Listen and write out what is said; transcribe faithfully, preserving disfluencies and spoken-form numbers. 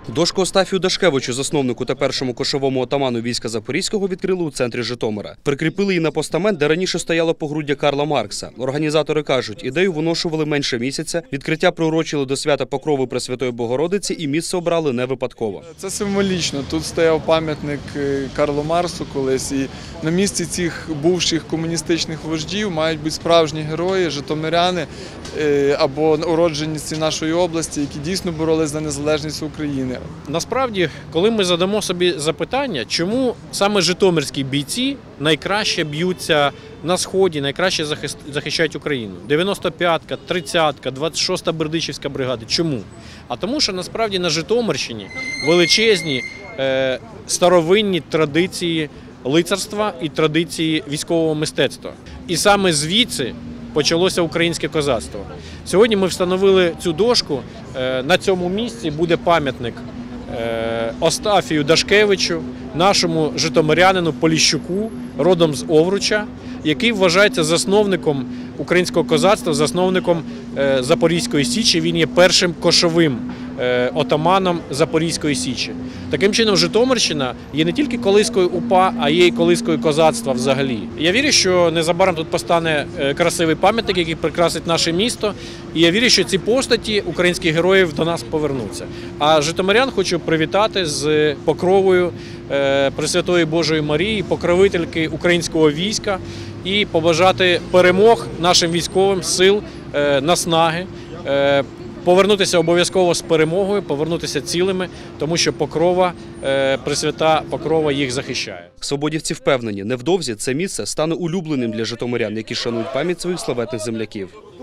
Дошку Остафію Дашкевичу, засновнику та першому кошовому отаману війська Запорізького, відкрили у центрі Житомира. Прикріпили її на постамент, де раніше стояло погруддя Карла Маркса. Організатори кажуть, ідею виношували менше місяця, відкриття приурочили до свята Покрови Пресвятої Богородиці і місце обрали не випадково. Це символічно. Тут стояв пам'ятник Карлу Марксу колись, і на місці цих бувших комуністичних вождів мають бути справжні герої, житомиряни або уродженці нашої області, які дійсно боролись за незалежність України. Насправді, коли ми задамо собі запитання, чому саме житомирські бійці найкраще б'ються на Сході, найкраще захищають Україну? дев'яносто п'ятка, тридцятка, двадцять шоста Бердичівська бригада. Чому? А тому, що насправді на Житомирщині величезні е, старовинні традиції лицарства і традиції військового мистецтва. І саме звідси почалося українське козацтво. Сьогодні ми встановили цю дошку. На цьому місці буде пам'ятник Остафію Дашкевичу, нашому житомирянину Поліщуку, родом з Овруча, який вважається засновником українського козацтва, засновником Запорізької Січі. Він є першим кошовим отаманом Запорізької Січі. Таким чином, Житомирщина є не тільки колискою УПА, а є і колискою козацтва взагалі. Я вірю, що незабаром тут постане красивий пам'ятник, який прикрасить наше місто. І я вірю, що ці постаті українських героїв до нас повернуться. А житомирян хочу привітати з покровою Пресвятої Божої Марії, покровительки українського війська, і побажати перемог нашим військовим, сил, наснаги, повернутися обов'язково з перемогою, повернутися цілими, тому що Покрова, Пресвята Покрова їх захищає. Свободівці впевнені, невдовзі це місце стане улюбленим для житомирян, які шанують пам'ять своїх славетних земляків.